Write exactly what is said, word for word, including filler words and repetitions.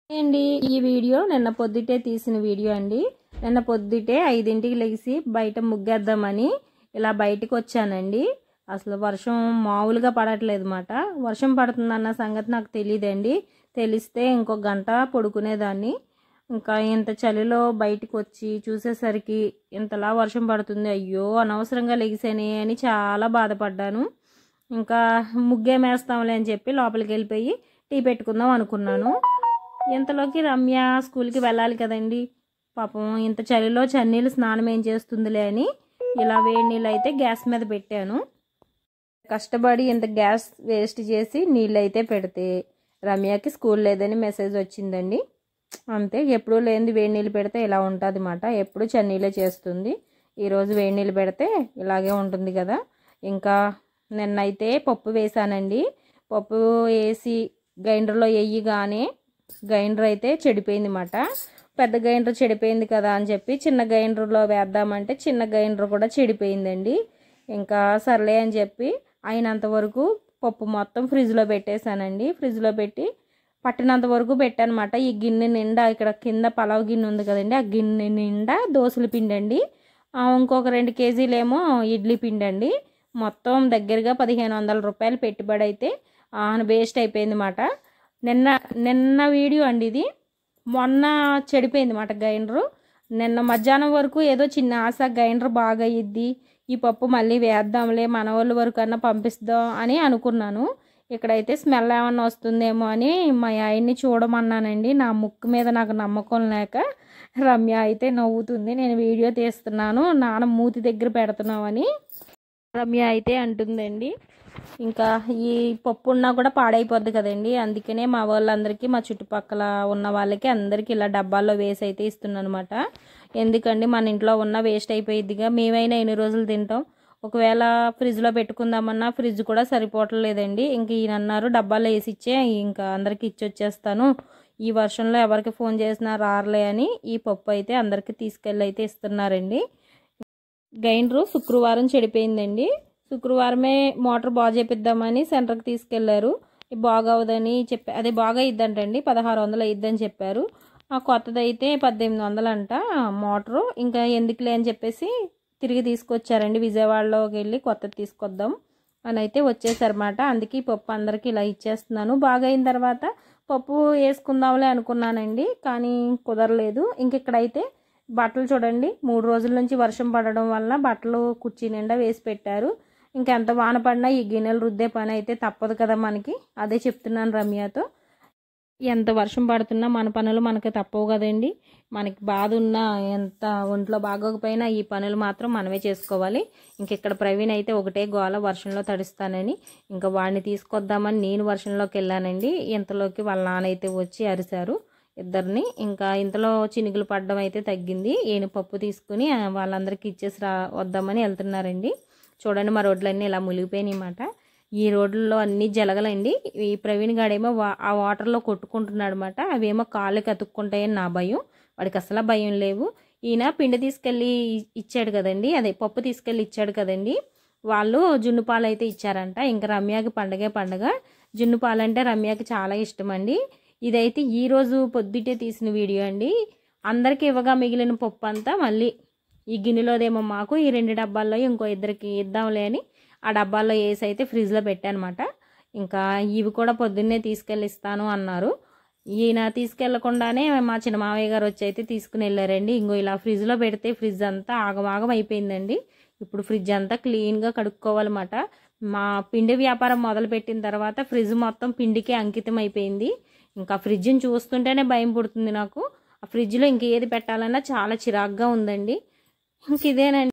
అండి ఈ వీడియో నిన్న పొద్దుటే తీసిన వీడియో అండి. నిన్న పొద్దుటే ఐదింటికి లెగిసి బయట ముగ్గేద్దామని ఇలా బయటికి వచ్చానండి. అసలు వర్షం మామూలుగా పడట్లేదు మాట. వర్షం పడుతుందన్న సంగతి నాకు తెలియదండి. తెలిస్తే ఇంకో గంట పడుకునేదాన్ని. ఇంకా ఇంత చలిలో బయటికి వచ్చి చూసేసరికి ఇంతలా వర్షం పడుతుంది, అయ్యో అనవసరంగా లెగిసానే అని చాలా బాధపడ్డాను. ఇంకా ముగ్గేమేస్తాంలే అని చెప్పి లోపలికి వెళ్ళిపోయి టీ పెట్టుకుందాం అనుకున్నాను. ఇంతలోకి రమ్య స్కూల్కి వెళ్ళాలి కదండి. పాపం ఇంత చలిలో చన్నీళ్ళు స్నానం ఏం చేస్తుందిలే అని ఇలా వేడి నీళ్ళు అయితే గ్యాస్ మీద పెట్టాను. కష్టపడి ఇంత గ్యాస్ వేస్ట్ చేసి నీళ్ళు అయితే పెడితే రమ్యకి స్కూల్ లేదని మెసేజ్ వచ్చిందండి. అంతే, ఎప్పుడూ లేనిది వేడి నీళ్ళు పెడితే ఇలా ఉంటుంది అన్నమాట. ఎప్పుడు చన్నీళ్ళే చేస్తుంది, ఈరోజు వేడి నీళ్ళు పెడితే ఇలాగే ఉంటుంది కదా. ఇంకా నిన్నైతే పప్పు వేసానండి. పప్పు వేసి గ్రైండర్లో వేయగానే గ్రైండర్ అయితే చెడిపోయింది అన్నమాట. పెద్ద గ్రైండర్ చెడిపోయింది కదా అని చెప్పి చిన్న గ్రైండర్లో వేద్దామంటే చిన్న గ్రైండర్ కూడా చెడిపోయిందండి. ఇంకా సర్లే అని చెప్పి అయినంత వరకు పప్పు మొత్తం ఫ్రిడ్జ్లో పెట్టేశానండి. ఫ్రిడ్జ్లో పెట్టి పట్టినంత వరకు పెట్టానమాట. ఈ గిన్నె నిండా ఇక్కడ కింద పలావ్ గిన్నె ఉంది కదండి, ఆ గిన్నె నిండా దోసల పిండి అండి. ఇంకొక రెండు కేజీలేమో ఇడ్లీ పిండి అండి. మొత్తం దగ్గరగా పదిహేను వందల రూపాయలు పెట్టుబడి అయితే వేస్ట్ అయిపోయింది అన్నమాట. నిన్న నిన్న వీడియో అండి ఇది. మొన్న చెడిపోయింది అన్నమాట గ్రైండరు. నిన్న మధ్యాహ్నం వరకు ఏదో చిన్న ఆశ, గ్రైండర్ బాగా అయ్యిద్ది, ఈ పప్పు మళ్ళీ వేద్దాంలే మన వాళ్ళ వరకు అన్నా పంపిస్తాం అని అనుకున్నాను. ఇక్కడైతే స్మెల్ ఏమన్నా వస్తుందేమో అని మా ఆయన్ని చూడమన్నానండి. నా ముక్కు మీద నాకు నమ్మకం లేక రమ్య అయితే నవ్వుతుంది, నేను వీడియో తీస్తున్నాను నాన్న మూతి దగ్గర పెడుతున్నామని రమ్య అయితే అంటుందండి. ఇంకా ఈ పప్పు ఉన్నా కూడా పాడైపోద్ది కదండి, అందుకనే మా వాళ్ళందరికీ మా చుట్టుపక్కల ఉన్న వాళ్ళకి అందరికీ ఇలా డబ్బాల్లో వేసి అయితే ఇస్తున్నాను అనమాట. ఎందుకండి మన ఇంట్లో ఉన్న వేస్ట్ అయిపోయిద్దిగా, మేమైనా ఎన్ని రోజులు తింటాం. ఒకవేళ ఫ్రిడ్జ్లో పెట్టుకుందామన్నా ఫ్రిడ్జ్ కూడా సరిపోవట్లేదండి. ఇంక ఈయన అన్నారు డబ్బాలో వేసి ఇచ్చే ఇంకా అందరికి ఇచ్చి వచ్చేస్తాను, ఈ వర్షంలో ఎవరికి ఫోన్ చేసినా రారులే అని ఈ పప్పు అయితే అందరికీ తీసుకెళ్ళి అయితే ఇస్తున్నారండి. గ్రైండరు శుక్రవారం చెడిపోయిందండి. శుక్రవారమే మోటార్ బాగు చేపిద్దామని సెంటర్కి తీసుకెళ్లారు. బాగవుదని చెప్పి అదే బాగా ఇద్దంటండి, పదహారు వందలు అయిద్దని చెప్పారు. ఆ కొత్తది అయితే పద్దెనిమిది వందలు అంట మోటరు. ఇంకా ఎందుకులే అని చెప్పేసి తిరిగి తీసుకొచ్చారండి. విజయవాడలోకి వెళ్ళి కొత్తది తీసుకొద్దాం అని అయితే వచ్చేసారన్నమాట. అందుకే ఈ పప్పు అందరికీ ఇలా ఇచ్చేస్తున్నాను. బాగా అయిన తర్వాత పప్పు వేసుకుందాంలే అనుకున్నానండి, కానీ కుదరలేదు. ఇంక ఇక్కడైతే బట్టలు చూడండి, మూడు రోజుల నుంచి వర్షం పడడం వల్ల బట్టలు కుర్చీ నిండా వేసి పెట్టారు. ఇంకెంత వాన పడినా ఈ గిన్నెలు రుద్దే పని అయితే తప్పదు కదా మనకి. అదే చెప్తున్నాను రమ్యతో, ఎంత వర్షం పడుతున్నా మన పనులు మనకి తప్పవు కదండి. మనకి బాధ ఉన్నా ఎంత ఒంట్లో బాగోకపోయినా ఈ పనులు మాత్రం మనమే చేసుకోవాలి. ఇంక ఇక్కడ ప్రవీణ్ అయితే ఒకటే గోల, వర్షంలో తడుస్తానని. ఇంకా వాడిని తీసుకొద్దామని నేను వర్షంలోకి వెళ్ళానండి. ఇంతలోకి వాళ్ళ నాన్న అయితే వచ్చి అరిశారు ఇద్దరిని. ఇంకా ఇంతలో చినుకులు పడడం అయితే తగ్గింది. ఈయన పప్పు తీసుకుని వాళ్ళందరికీ ఇచ్చేసి రా వద్దామని వెళ్తున్నారండి. చూడండి మా రోడ్లన్నీ ఇలా మునిగిపోయినాయి అన్నమాట. ఈ రోడ్లలో అన్ని జలగలండి. ఈ ప్రవీణ్ గాడేమో ఆ వాటర్లో కొట్టుకుంటున్నాడు అనమాట. అవేమో కాళ్ళకి అతుక్కుంటాయని నా భయం, వాడికి అసలు భయం లేవు. ఈయన పిండి తీసుకెళ్ళి ఇచ్చాడు కదండి, అదే పప్పు తీసుకెళ్ళి ఇచ్చాడు కదండి, వాళ్ళు జున్ను పాలు అయితే ఇచ్చారంట. ఇంకా రమ్యకి పండగే పండగ, జున్ను పాలు అంటే రమ్యకి చాలా ఇష్టం అండి. ఇదైతే ఈరోజు పొద్దుటే తీసిన వీడియో అండి. అందరికి ఇవ్వగా మిగిలిన పప్పు అంతా మళ్ళీ ఈ గిన్నెలోదేమో మాకు, ఈ రెండు డబ్బాల్లో ఇంకో ఇద్దరికి ఇద్దాంలే అని ఆ డబ్బాల్లో వేసి అయితే ఫ్రిడ్జ్లో పెట్టానమాట. ఇంకా ఇవి కూడా పొద్దున్నే తీసుకెళ్ళి ఇస్తాను అన్నారు. ఈయన తీసుకెళ్లకుండానే మా చిన్న మావయ్య గారు వచ్చి అయితే తీసుకుని వెళ్ళారండి. ఇంకో ఇలా ఫ్రిడ్జ్లో పెడితే ఫ్రిడ్జ్ అంతా ఆగమాగం అయిపోయిందండి. ఇప్పుడు ఫ్రిడ్జ్ అంతా క్లీన్గా కడుక్కోవాలన్నమాట. మా పిండి వ్యాపారం మొదలుపెట్టిన తర్వాత ఫ్రిడ్జ్ మొత్తం పిండికే అంకితం అయిపోయింది. ఇంకా ఫ్రిడ్జ్ని చూస్తుంటేనే భయం పుడుతుంది నాకు. ఆ ఫ్రిడ్జ్లో ఇంకేది పెట్టాలన్నా చాలా చిరాగ్గా ఉందండి. ఇంక ఇదేనండి.